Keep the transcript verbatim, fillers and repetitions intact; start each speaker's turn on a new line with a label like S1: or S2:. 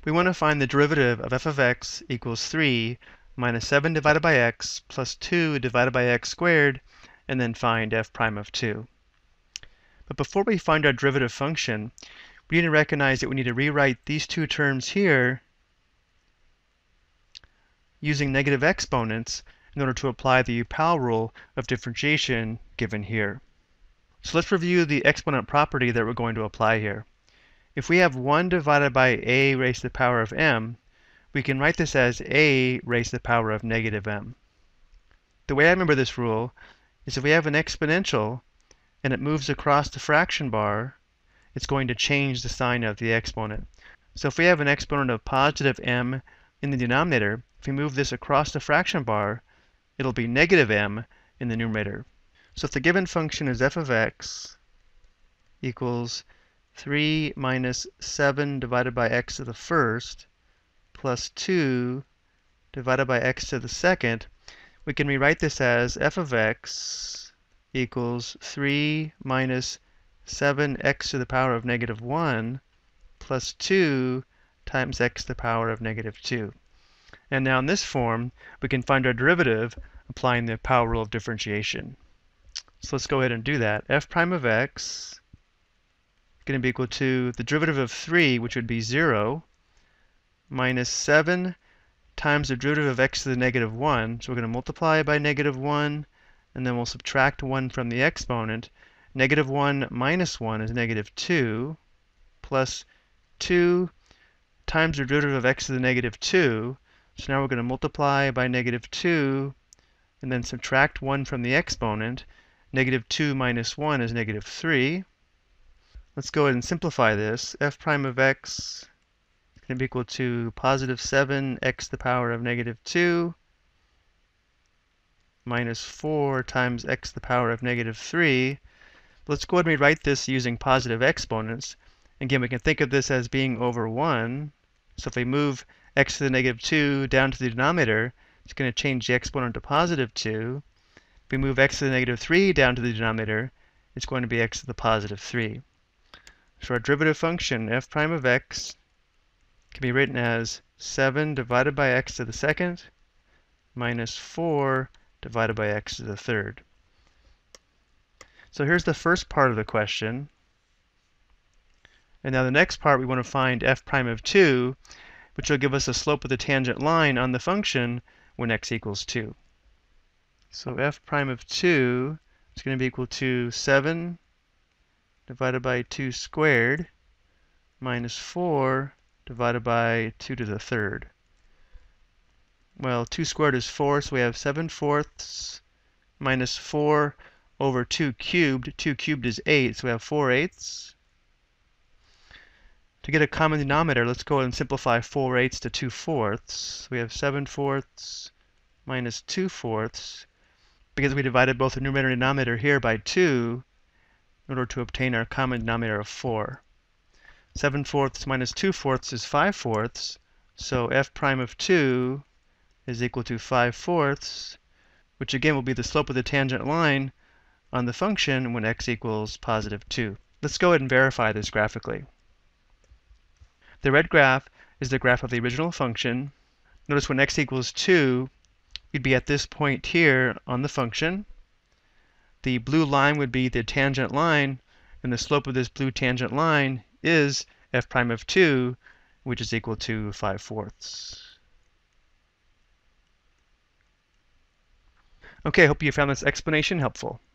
S1: We want to find the derivative of f of x equals three minus seven divided by x plus two divided by x squared, and then find f prime of two. But before we find our derivative function, we need to recognize that we need to rewrite these two terms here using negative exponents in order to apply the Powell rule of differentiation given here. So let's review the exponent property that we're going to apply here. If we have one divided by a raised to the power of m, we can write this as a raised to the power of negative m. The way I remember this rule is if we have an exponential and it moves across the fraction bar, it's going to change the sign of the exponent. So if we have an exponent of positive m in the denominator, if we move this across the fraction bar, it'll be negative m in the numerator. So if the given function is f of x equals three minus seven divided by x to the first plus two divided by x to the second, we can rewrite this as f of x equals three minus seven x to the power of negative one plus two times x to the power of negative two. And now in this form, we can find our derivative applying the Powell rule of differentiation. So let's go ahead and do that. F prime of x is going to be equal to the derivative of three, which would be zero, minus seven times the derivative of x to the negative one. So we're going to multiply by negative one, and then we'll subtract one from the exponent. Negative one minus one is negative two, plus two times the derivative of x to the negative two. So now we're going to multiply by negative two, and then subtract one from the exponent. Negative two minus one is negative three. Let's go ahead and simplify this. F prime of x is going to be equal to positive seven x to the power of negative two minus four times x to the power of negative three. Let's go ahead and rewrite this using positive exponents. Again, we can think of this as being over one. So if we move x to the negative two down to the denominator, it's going to change the exponent to positive two. If we move x to the negative three down to the denominator, it's going to be x to the positive three. So our derivative function, f prime of x, can be written as seven divided by x to the second minus four divided by x to the third. So here's the first part of the question. And now the next part, we want to find f prime of two, which will give us the slope of the tangent line on the function when x equals two. So f prime of two is going to be equal to seven divided by two squared minus four divided by two to the third. Well, two squared is four, so we have seven fourths minus four over two cubed. two cubed is eight, so we have four eighths. To get a common denominator, let's go ahead and simplify four eighths to two fourths. We have seven fourths minus two fourths. Because we divided both the numerator and denominator here by two, in order to obtain our common denominator of four. seven fourths minus two fourths is five fourths, so f prime of two is equal to five fourths, which again will be the slope of the tangent line on the function when x equals positive two. Let's go ahead and verify this graphically. The red graph is the graph of the original function. Notice when x equals two, you'd be at this point here on the function. The blue line would be the tangent line, and the slope of this blue tangent line is f prime of two, which is equal to five fourths. Okay, I hope you found this explanation helpful.